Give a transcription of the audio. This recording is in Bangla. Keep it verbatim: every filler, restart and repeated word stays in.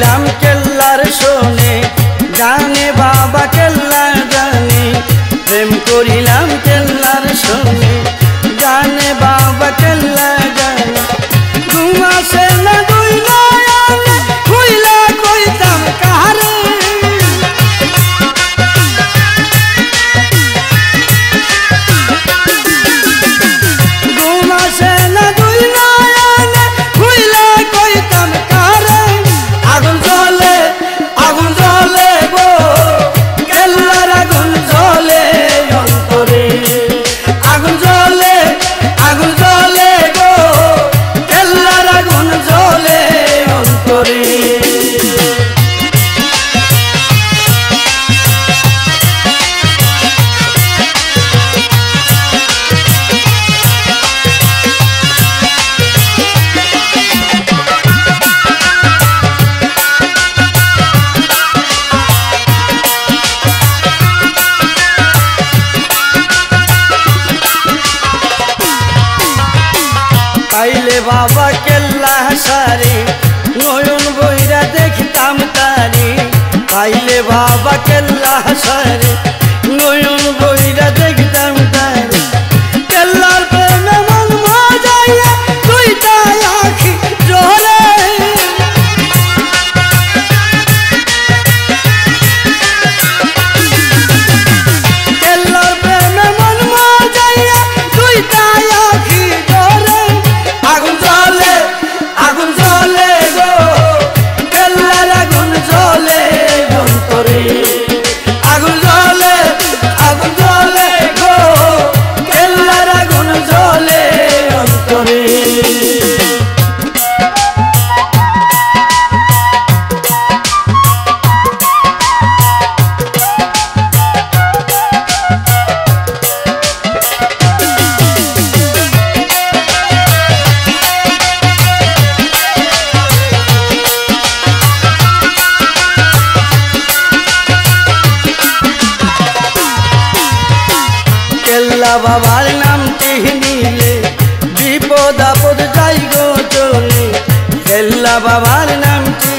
করিলাম কেল্লার শোনে জানে বাবা কেল্লা জানে প্রেম করিলাম কেল্লার শোনে জানে বাবা কেল্লা জানে ঘুম আসে না দুই নয়নে খুইলা কইতাম কারে ঘুম আসে না দুই নয়নে খুইলা কইতাম কারে আগুন জ্বলে আগুন জ্বলে গো কেল্লার আগুন জ্বলে অন্তরে আগুন জ্বলে আগুন জ্বলে গো কেল্লার আগুন জ্বলে অন্তরে পাইলে বাবা কেল্লা সারি নয়ন বইরা দেখতাম তারি পাইলে বাবা কেল্লা সারি নয়ন বইরা দেখতাম তারি কেল্লার প্রেমে মন মজাইয়া দুইটা আখি জ্বলে কেল্লার প্রেমে মন মজাইয়া দুইটা আখি জ্বলে আগুন জ্বলে আগুন জ্বলে গো কেল্লার আগুন জ্বলে অন্তরে আগুন জ্বলে আগুন জ্বলে গো কেল্লার আগুন জ্বলে অন্তরে কেল্লা বাবার নামটি নিলে বিপদ আপদ যাই গো চলে কেল্লা বাবার নামটি